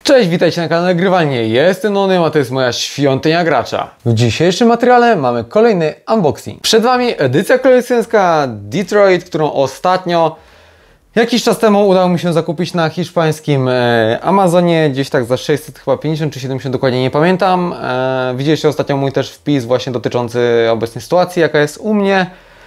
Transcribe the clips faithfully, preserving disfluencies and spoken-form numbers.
Cześć, witajcie na kanale Grywalnie. Jestem Nonym, a to jest moja świątynia gracza. W dzisiejszym materiale mamy kolejny unboxing. Przed Wami edycja kolekcjonerska Detroit, którą ostatnio, jakiś czas temu udało mi się zakupić na hiszpańskim e, Amazonie, gdzieś tak za sześćset pięćdziesiąt czy siedemdziesiąt, dokładnie nie pamiętam. E, widzieliście ostatnio mój też wpis właśnie dotyczący obecnej sytuacji, jaka jest u mnie.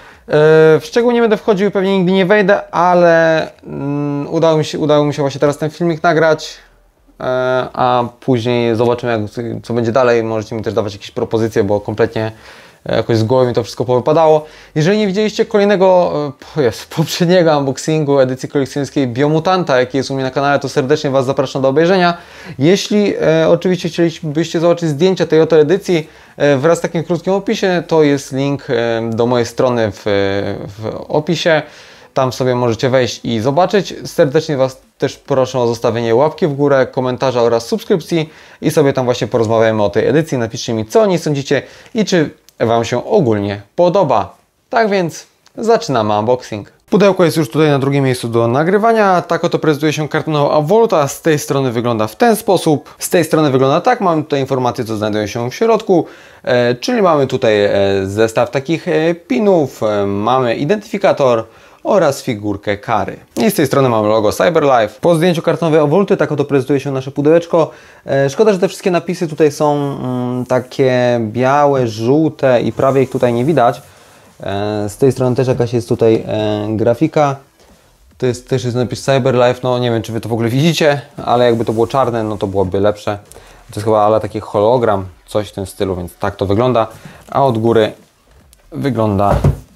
W szczegóły nie będę wchodził i pewnie nigdy nie wejdę, ale mm, udało, mi się, udało mi się właśnie teraz ten filmik nagrać, e, a później zobaczymy, jak, co będzie dalej. Możecie mi też dawać jakieś propozycje, bo kompletnie jakoś z głowy mi to wszystko powypadało. Jeżeli nie widzieliście kolejnego, e, jest, poprzedniego unboxingu edycji kolekcjonerskiej Biomutanta, jaki jest u mnie na kanale, to serdecznie Was zapraszam do obejrzenia. Jeśli e, oczywiście chcielibyście zobaczyć zdjęcia tej oto edycji e, wraz z takim krótkim opisie, to jest link e, do mojej strony w, w opisie. Tam sobie możecie wejść i zobaczyć. Serdecznie Was też proszę o zostawienie łapki w górę, komentarza oraz subskrypcji i sobie tam właśnie porozmawiamy o tej edycji. Napiszcie mi, co o niej sądzicie i czy Wam się ogólnie podoba. Tak więc zaczynamy unboxing. Pudełko jest już tutaj na drugim miejscu do nagrywania. Tak oto prezentuje się kartonowa Avolta. Z tej strony wygląda w ten sposób. Z tej strony wygląda tak. Mamy tutaj informacje, co znajdują się w środku. E, czyli mamy tutaj e, zestaw takich e, pinów. E, mamy identyfikator oraz figurkę Kary. I z tej strony mamy logo CyberLife. Po zdjęciu kartonowej Avolty tak oto prezentuje się nasze pudełeczko. E, szkoda, że te wszystkie napisy tutaj są mm, takie białe, żółte i prawie ich tutaj nie widać. E, z tej strony też jakaś jest tutaj e, grafika. To jest, też jest napis CyberLife. No nie wiem, czy Wy to w ogóle widzicie, ale jakby to było czarne, no to byłoby lepsze. To jest chyba ale taki hologram, coś w tym stylu, więc tak to wygląda. A od góry wygląda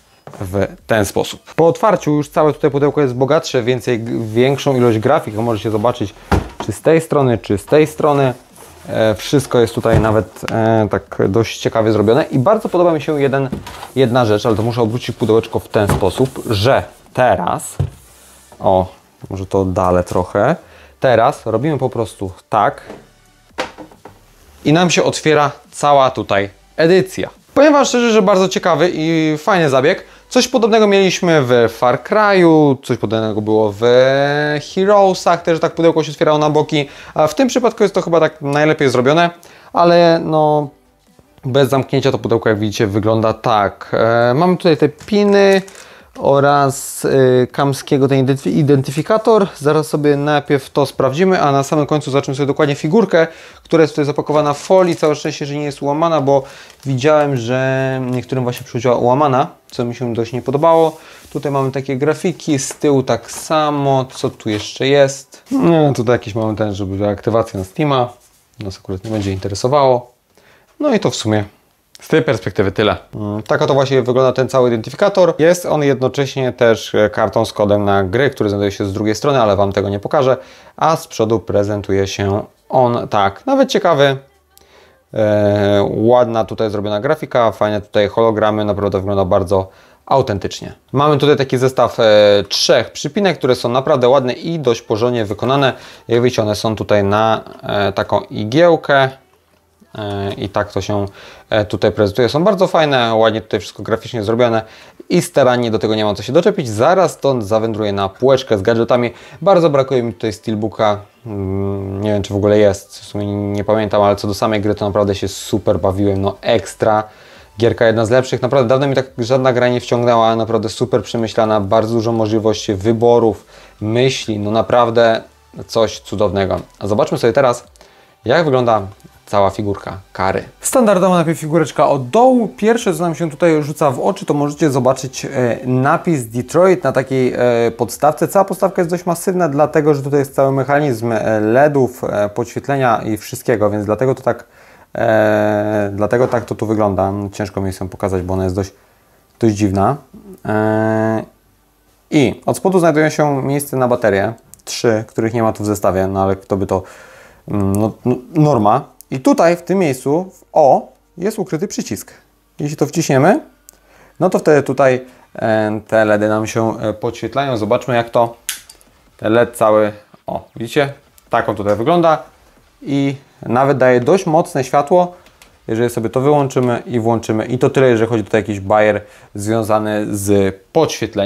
w ten sposób. Po otwarciu już całe tutaj pudełko jest bogatsze, więcej, większą ilość grafik możecie zobaczyć, czy z tej strony, czy z tej strony. E, wszystko jest tutaj nawet e, tak dość ciekawie zrobione i bardzo podoba mi się jeden, jedna rzecz, ale to muszę odwrócić pudełeczko w ten sposób, że teraz, o, może to oddalę trochę, teraz robimy po prostu tak i nam się otwiera cała tutaj edycja. Powiem Wam szczerze, że bardzo ciekawy i fajny zabieg. Coś podobnego mieliśmy w Far Cry'u, coś podobnego było w Heroesach, też tak pudełko się otwierało na boki. A w tym przypadku jest to chyba tak najlepiej zrobione, ale no bez zamknięcia to pudełko, jak widzicie, wygląda tak. E, mamy tutaj te piny oraz y, Kamskiego ten identyf identyfikator. Zaraz sobie najpierw to sprawdzimy, a na samym końcu zobaczymy sobie dokładnie figurkę, która jest tutaj zapakowana w folii. Całe szczęście, że nie jest ułamana, bo widziałem, że niektórym właśnie przychodziła ułamana, co mi się dość nie podobało. Tutaj mamy takie grafiki, z tyłu tak samo. Co tu jeszcze jest? No, tutaj jakiś mamy ten, żeby była aktywacja na Steama. Nas akurat nie będzie interesowało. No i to w sumie z tej perspektywy tyle. Tak oto właśnie wygląda ten cały identyfikator. Jest on jednocześnie też kartą z kodem na gry, który znajduje się z drugiej strony, ale Wam tego nie pokażę. A z przodu prezentuje się on tak. Nawet ciekawy. Eee, ładna tutaj zrobiona grafika, fajne tutaj hologramy, naprawdę wygląda bardzo autentycznie. Mamy tutaj taki zestaw e, trzech przypinek, które są naprawdę ładne i dość porządnie wykonane. Jak widzicie, one są tutaj na e, taką igiełkę. I tak to się tutaj prezentuje. Są bardzo fajne, ładnie tutaj wszystko graficznie zrobione i starannie do tego nie ma co się doczepić. Zaraz stąd zawędruję na półeczkę z gadżetami. Bardzo brakuje mi tutaj steelbooka. Nie wiem, czy w ogóle jest, w sumie nie pamiętam, ale co do samej gry to naprawdę się super bawiłem. No ekstra. Gierka jedna z lepszych. Naprawdę dawno mi tak żadna gra nie wciągnęła. Naprawdę super przemyślana, bardzo dużo możliwości wyborów, myśli. No naprawdę coś cudownego. A zobaczmy sobie teraz, jak wygląda cała figurka Kary. Standardowa najpierw figureczka od dołu. Pierwsze, co nam się tutaj rzuca w oczy, to możecie zobaczyć e, napis Detroit na takiej e, podstawce. Cała podstawka jest dość masywna, dlatego że tutaj jest cały mechanizm LEDów, e, podświetlenia i wszystkiego, więc dlatego to tak e, dlatego tak to tu wygląda. Ciężko mi się pokazać, bo ona jest dość, dość dziwna. E, I od spodu znajdują się miejsce na baterie. Trzy, których nie ma tu w zestawie, no ale kto by to... No, no, norma. I tutaj w tym miejscu w O jest ukryty przycisk. Jeśli to wciśniemy, no to wtedy tutaj e, te LEDy nam się e, podświetlają. Zobaczmy, jak to ten L E D cały, o widzicie, tak on tutaj wygląda i nawet daje dość mocne światło, jeżeli sobie to wyłączymy i włączymy. I to tyle, jeżeli chodzi tutaj jakiś bajer związany z podświetleniem.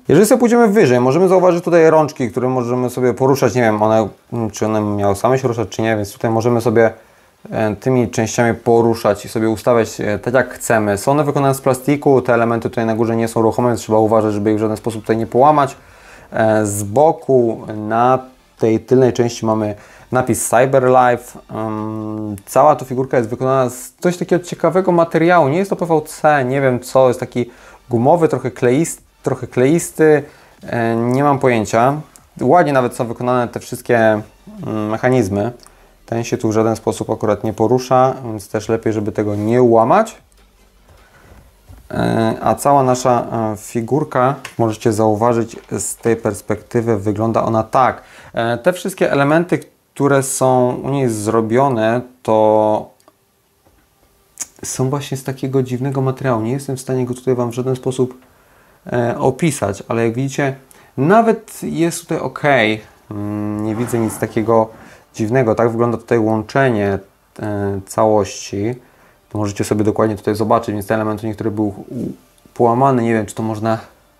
Jeżeli sobie pójdziemy wyżej, możemy zauważyć tutaj rączki, które możemy sobie poruszać. Nie wiem, one, czy one miały same się ruszać, czy nie, więc tutaj możemy sobie tymi częściami poruszać i sobie ustawiać tak jak chcemy. Są one wykonane z plastiku, te elementy tutaj na górze nie są ruchome, więc trzeba uważać, żeby ich w żaden sposób tutaj nie połamać. Z boku na tej tylnej części mamy napis CyberLife. Cała ta figurka jest wykonana z dość takiego ciekawego materiału. Nie jest to P V C, nie wiem co, jest taki gumowy, trochę kleisty, trochę kleisty. Nie mam pojęcia. Ładnie nawet są wykonane te wszystkie mechanizmy. Ten się tu w żaden sposób akurat nie porusza, więc też lepiej, żeby tego nie łamać. A cała nasza figurka, możecie zauważyć z tej perspektywy, wygląda ona tak. Te wszystkie elementy, które są u niej zrobione, to są właśnie z takiego dziwnego materiału. Nie jestem w stanie go tutaj Wam w żaden sposób opisać, ale jak widzicie, nawet jest tutaj ok. Nie widzę nic takiego dziwnego. Tak wygląda tutaj łączenie e, całości. To możecie sobie dokładnie tutaj zobaczyć, więc te elementy niektóre były połamane. Nie wiem, czy to można...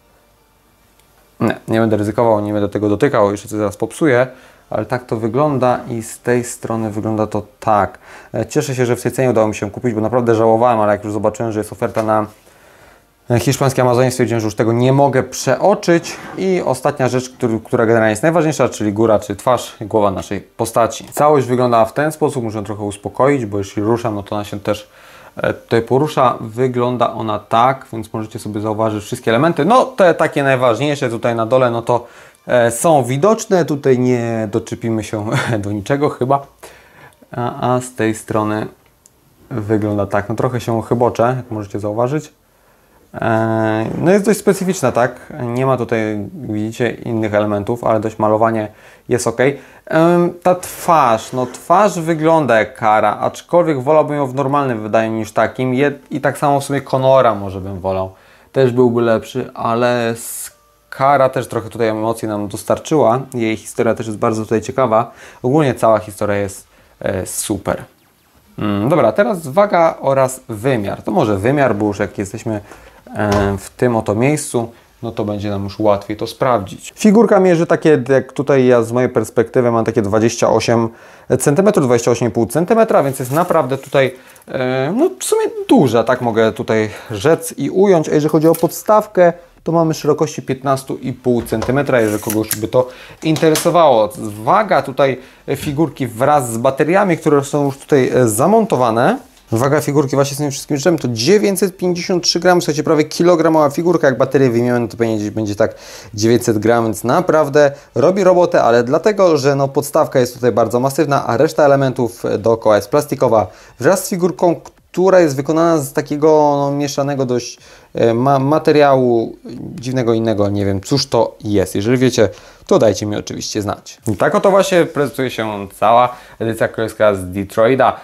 Nie, nie będę ryzykował, nie będę tego dotykał, jeszcze coś zaraz popsuję, ale tak to wygląda i z tej strony wygląda to tak. E, cieszę się, że w tej cenie udało mi się kupić, bo naprawdę żałowałem, ale jak już zobaczyłem, że jest oferta na hiszpańskie Amazonie, stwierdziłem, że już tego nie mogę przeoczyć. I ostatnia rzecz, który, która generalnie jest najważniejsza, czyli góra, czy twarz, głowa naszej postaci. Całość wygląda w ten sposób, muszę trochę uspokoić, bo jeśli ruszam, no to ona się też tutaj porusza. Wygląda ona tak, więc możecie sobie zauważyć wszystkie elementy. No te takie najważniejsze tutaj na dole, no to e, są widoczne. Tutaj nie doczepimy się do niczego chyba. A, a z tej strony wygląda tak. No trochę się chybocze, jak możecie zauważyć. No jest dość specyficzna, tak? Nie ma tutaj, widzicie, innych elementów, ale dość malowanie jest ok. Ta twarz, no twarz wygląda jak Kara, aczkolwiek wolałbym ją w normalnym wydaniu niż takim. I tak samo w sumie Connora może bym wolał. Też byłby lepszy, ale Kara też trochę tutaj emocji nam dostarczyła. Jej historia też jest bardzo tutaj ciekawa. Ogólnie cała historia jest e, super. Mm, dobra, teraz waga oraz wymiar. To może wymiar, bo już jak jesteśmy w tym oto miejscu, no to będzie nam już łatwiej to sprawdzić. Figurka mierzy takie, jak tutaj ja z mojej perspektywy mam takie dwadzieścia osiem centymetrów, dwadzieścia osiem i pół centymetra, więc jest naprawdę tutaj no w sumie duża, tak mogę tutaj rzec i ująć. A jeżeli chodzi o podstawkę, to mamy szerokości piętnaście i pół centymetra, jeżeli kogoś by to interesowało. Waga tutaj figurki wraz z bateriami, które są już tutaj zamontowane. Waga figurki właśnie z tymi wszystkimi rzeczami to dziewięćset pięćdziesiąt trzy gramy, słuchajcie, prawie kilogramowa figurka. Jak baterię wyjmiemy, to będzie, będzie tak dziewięćset gramów, więc naprawdę robi robotę, ale dlatego, że no podstawka jest tutaj bardzo masywna, a reszta elementów dookoła jest plastikowa, wraz z figurką, która jest wykonana z takiego no, mieszanego dość e, ma materiału dziwnego innego, nie wiem cóż to jest. Jeżeli wiecie, to dajcie mi oczywiście znać. I tak oto właśnie prezentuje się cała edycja królewska z Detroita.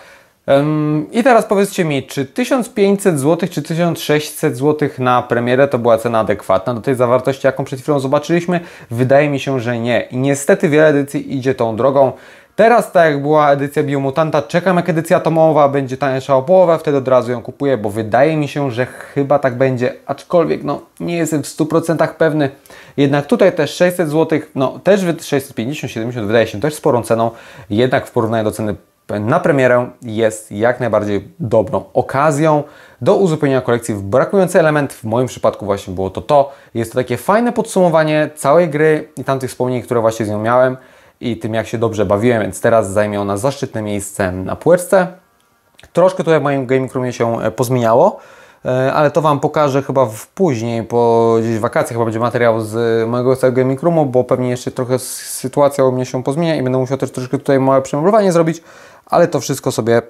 Um, I teraz powiedzcie mi, czy tysiąc pięćset złotych, czy tysiąc sześćset złotych na premierę to była cena adekwatna do tej zawartości, jaką przed chwilą zobaczyliśmy? Wydaje mi się, że nie. I niestety wiele edycji idzie tą drogą. Teraz, tak jak była edycja Biomutanta, czekam jak edycja atomowa będzie tańsza o połowę, wtedy od razu ją kupuję, bo wydaje mi się, że chyba tak będzie, aczkolwiek no nie jestem w stu procentach pewny. Jednak tutaj też sześćset złotych, no też sześćset pięćdziesiąt siedemdziesiąt wydaje się też sporą ceną, jednak w porównaniu do ceny na premierę jest jak najbardziej dobrą okazją do uzupełnienia kolekcji w brakujący element. W moim przypadku właśnie było to to. Jest to takie fajne podsumowanie całej gry i tamtych wspomnień, które właśnie z nią miałem i tym jak się dobrze bawiłem, więc teraz zajmie ona zaszczytne miejsce na półeczce. Troszkę tutaj w moim gaming roomie się pozmieniało, ale to Wam pokażę chyba w później, po gdzieś wakacjach chyba będzie materiał z mojego całego gaming roomu, bo pewnie jeszcze trochę sytuacja u mnie się pozmienia i będę musiał też troszkę tutaj małe przemeblowanie zrobić, ale to wszystko sobie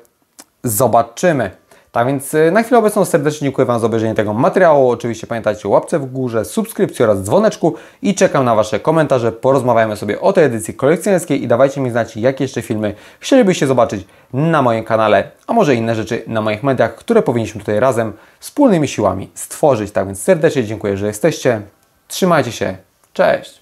zobaczymy. Tak więc na chwilę obecną serdecznie dziękuję Wam za obejrzenie tego materiału. Oczywiście pamiętajcie o łapce w górze, subskrypcji oraz dzwoneczku i czekam na Wasze komentarze. Porozmawiamy sobie o tej edycji kolekcjonerskiej i dawajcie mi znać, jakie jeszcze filmy chcielibyście zobaczyć na moim kanale, a może inne rzeczy na moich mediach, które powinniśmy tutaj razem wspólnymi siłami stworzyć. Tak więc serdecznie dziękuję, że jesteście. Trzymajcie się. Cześć!